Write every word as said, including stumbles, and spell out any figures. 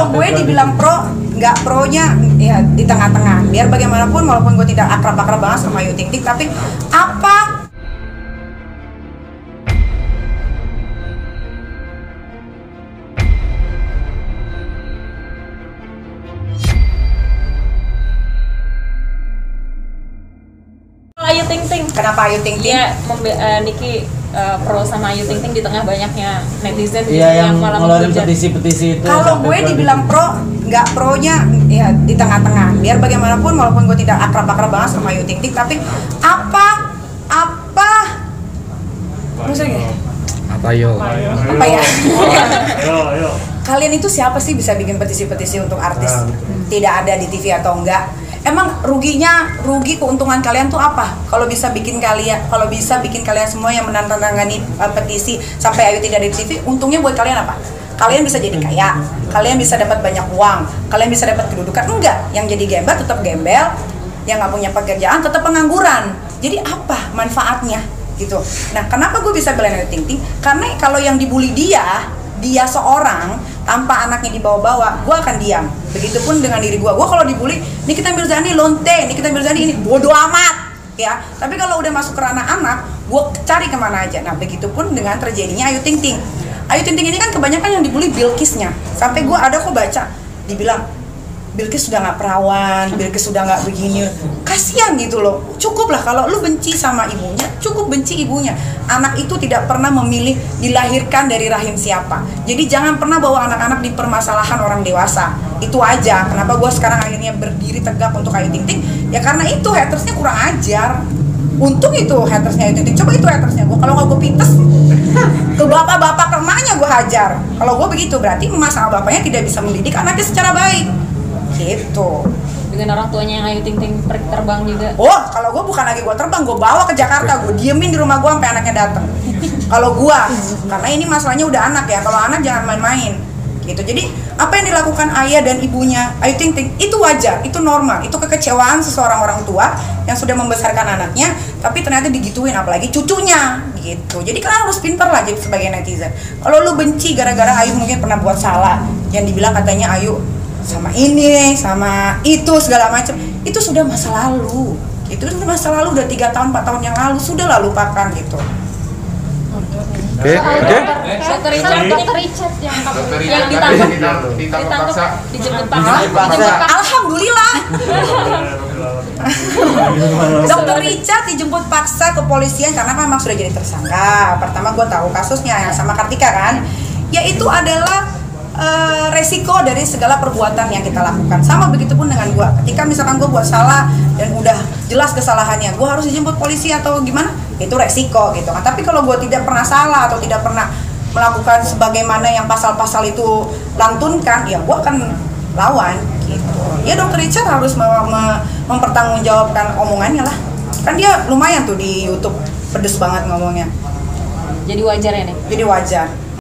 Kalau gue dibilang pro, nggak pro-nya ya di tengah-tengah. Biar bagaimanapun, walaupun gue tidak akrab-akrab banget sama Ayu Ting Ting, tapi apa Ayu Ting Ting. Kenapa Ayu Ting Ting? Dia membe- uh, Niki uh, pro sama Ayu Ting Ting di tengah banyaknya netizen iya, yang, yang malah ngeluarin menghujat. petisi-petisi itu. Kalau gue dibilang pro, nggak pro-nya ya di tengah-tengah. Biar bagaimanapun, walaupun gue tidak akrab-akrab banget sama Ayu Ting Ting, tapi apa apa maksudnya Apa yo? apa ya? Kalian itu siapa sih bisa bikin petisi-petisi untuk artis? Tidak ada di T V atau enggak? Emang ruginya, rugi keuntungan kalian tuh apa? Kalau bisa bikin kalian, kalau bisa bikin kalian semua yang menandatangani uh, petisi sampai Ayu tidak ada di T V, untungnya buat kalian apa? Kalian bisa jadi kaya, kalian bisa dapat banyak uang, kalian bisa dapat kedudukan? Enggak, yang jadi gembel tetap gembel, yang nggak punya pekerjaan tetap pengangguran. Jadi apa manfaatnya? Gitu. Nah, kenapa gue bisa belain Ayu Ting Ting? Karena kalau yang dibully dia, dia seorang tanpa anaknya dibawa-bawa, gue akan diam. Begitupun dengan diri gue. Gue kalau dibully, Nikita Mirzani lonte, Nikita Mirzani ini bodoh amat, ya. Tapi kalau udah masuk ke ranah anak, gue cari kemana aja. Nah, begitupun dengan terjadinya Ayu Ting Ting. Ayu Ting Ting ini kan kebanyakan yang dibully Bilkisnya. Sampai gue ada kok baca, dibilang Bilkis sudah nggak perawan, Bilkis sudah nggak begini. Kasian gitu loh. Cukup lah kalau lu benci sama ibunya, cukup benci ibunya. Anak itu tidak pernah memilih dilahirkan dari rahim siapa. Jadi jangan pernah bawa anak-anak di permasalahan orang dewasa. Itu aja. Kenapa gue sekarang akhirnya berdiri tegak untuk Ayu Ting Ting? Ya karena itu hatersnya kurang ajar. Untung itu hatersnya Ayu Ting Ting. Coba itu hatersnya gue. Kalau nggak gue pintes, ke bapak-bapak ke emaknya gue hajar. Kalau gue begitu berarti emak sama bapaknya tidak bisa mendidik anaknya secara baik. Gitu. Dengan orang tuanya yang Ayu Ting Ting per- terbang juga. Oh, kalau gue bukan lagi gue terbang, gue bawa ke Jakarta, gue diemin di rumah gue sampai anaknya datang. Kalau gue, karena ini masalahnya udah anak ya. Kalau anak jangan main-main. Gitu. Jadi apa yang dilakukan ayah dan ibunya Ayu Ting Ting itu wajar, itu normal, itu kekecewaan seseorang orang tua yang sudah membesarkan anaknya, tapi ternyata digituin, apalagi cucunya. Gitu. Jadi kalian harus pintar lah jadi sebagai netizen. Kalau lu benci gara-gara Ayu mungkin pernah buat salah, yang dibilang katanya Ayu sama ini, sama itu segala macam, itu sudah masa lalu. Itu sudah masa lalu, udah tiga tahun, empat tahun yang lalu, sudah lah lupakan gitu. Oke, oke. Dokter Richard, Dokter Richard yang yang ditangkap, ditangkap, dijemput paksa, dijemput paksa. Alhamdulillah. Dokter Richard dijemput paksa ke polisian karena memang sudah jadi tersangka. Pertama gue tahu kasusnya yang sama Kartika kan, yaitu adalah Uh, resiko dari segala perbuatan yang kita lakukan. Sama begitupun dengan gue. Ketika misalkan gue buat salah dan udah jelas kesalahannya, gue harus dijemput polisi atau gimana? Itu resiko gitu kan. Tapi kalau gue tidak pernah salah atau tidak pernah melakukan sebagaimana yang pasal-pasal itu lantunkan, ya gue akan lawan gitu. Ya Dokter Richard harus mem- mem- mempertanggungjawabkan omongannya lah. Kan dia lumayan tuh di YouTube pedes banget ngomongnya. Jadi wajar ya nih. Jadi wajar.